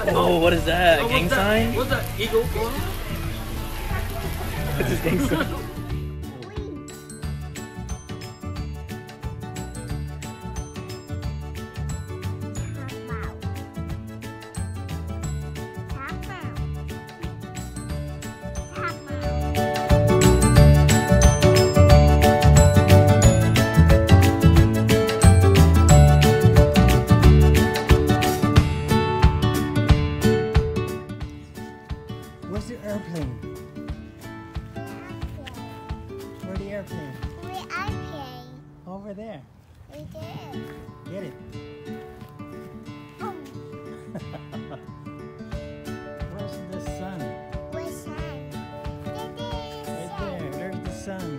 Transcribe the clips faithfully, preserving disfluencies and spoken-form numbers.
Oh, what is that? A Oh, gang what's that? sign? What's that? Eagle? What's his gang sign? Where's the airplane? Where's the airplane? We are playing. Over there. We did. Get it. Oh, Where's the sun? we sang. It is. Right there. There's the sun.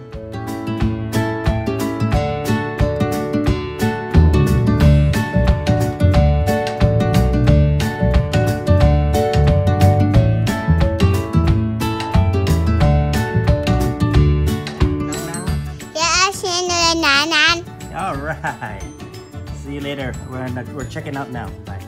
Yeah, Shin Nanan. All right. See you later. We're, we're checking out now. Bye.